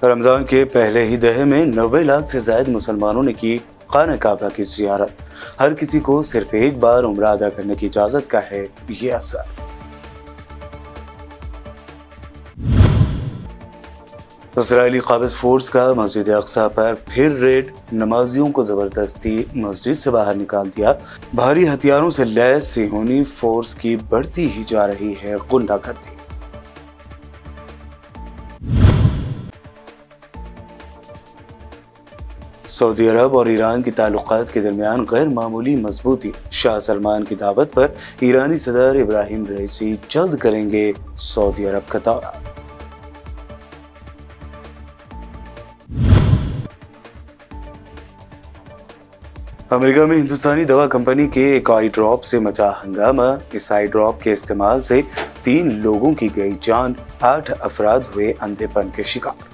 रमजान के पहले ही दहे में 90 लाख से ज्यादा मुसलमानों ने की खाना काबा की जियारत। हर किसी को सिर्फ एक बार उम्रा अदा करने की इजाजत का है ये असर। इजरायली काबिज फोर्स का मस्जिद अक्सा पर फिर रेड, नमाजियों को जबरदस्ती मस्जिद से बाहर निकाल दिया। भारी हथियारों से लैस सिहोनी फोर्स की बढ़ती ही जा रही है गुंडागर्दी। सऊदी अरब और ईरान की ताल्लुकात के दरमियान गैर मामूली मजबूती। शाह सलमान की दावत पर ईरानी सदर इब्राहिम रईसी जल्द करेंगे सऊदी अरब का दौरा। अमेरिका में हिंदुस्तानी दवा कंपनी के एक आई ड्रॉप से मचा हंगामा। इस आई ड्रॉप के इस्तेमाल से 3 लोगों की गई जान, 8 अफराद हुए अंधेपन के शिकार।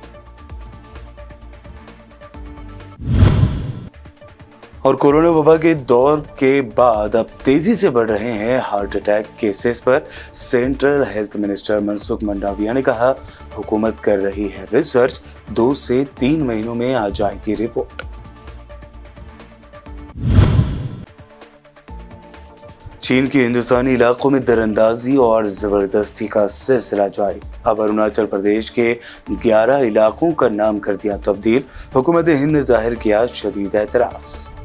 और कोरोना वबा के दौर के बाद अब तेजी से बढ़ रहे हैं हार्ट अटैक केसेस पर central health minister Mansukh Mandaviya ने कहा, हुकूमत कर रही है रिसर्च, 2 से 3 महीनों में आ जाएगी रिपोर्ट। चीन के हिंदुस्तानी इलाकों में दरअंदाजी और जबरदस्ती का सिलसिला जारी। अब अरुणाचल प्रदेश के 11 इलाकों का नाम कर दिया तब्दील। हुकूमत हिंद ने जाहिर किया शदीद एतराज।